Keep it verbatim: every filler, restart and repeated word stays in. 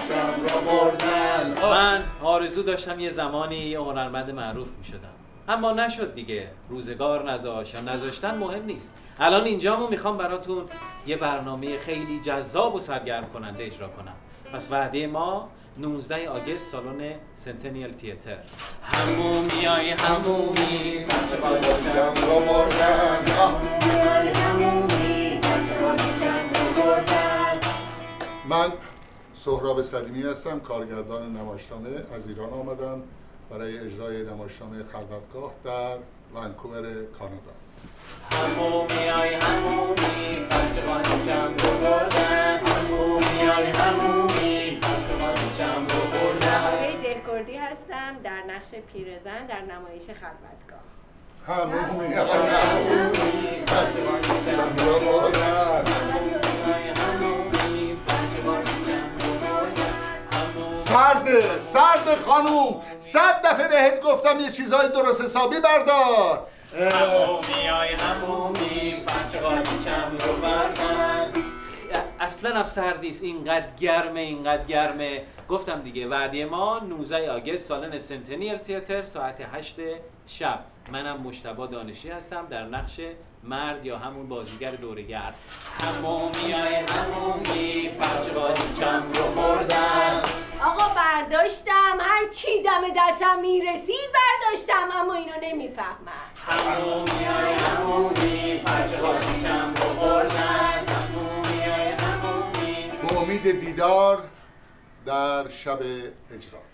من آرزو داشتم یه زمانی یه هنرمند معروف می شدم، اما نشد دیگه، روزگار نذاشت یا نذاشتن مهم نیست. الان اینجامو میخوام براتون یه برنامه خیلی جذاب و سرگرم کننده اجرا کنم. پس وعده ما نوزده آگوست سالن سنتنیل تیاتر. همومی های همومی من سهراب سلیمی هستم، کارگردان نمایشنامه. از ایران آمدم برای اجرای نمایشنامه خلوتگاه در ونکوور کانادا. همومی های همومی پشتوان جمع رو بردن، همومی های همومی پشتوان جمع رو بردن. آقای دهکردی هستم در نقش پیرزن در نمایش خلوتگاه. همومی های همومی پشتوان جمع رو بردن. سرده سرده خانوم، صد دفعه بهت گفتم یه چیزای درست حسابی بردار. همومی های همومی فرچقالی چم رو بردن. اصلا هم سردیست، اینقدر گرمه اینقدر گرمه. گفتم دیگه وعده ما نوزده آگوست سالن سنتنیل تیاتر ساعت هشت شب. منم مجتبی دانشی هستم در نقش مرد یا همون بازیگر دوره‌گرد. همومی های همومی فرچقالی چم رو بردن. آقا برداشتم، هر چی دم دستم میرسید برداشتم، اما اینو نمیفهمم. همومی های همومی فرچقالی چم رو بردن. همومی های همومی. به امید دیدار در شب اجرا.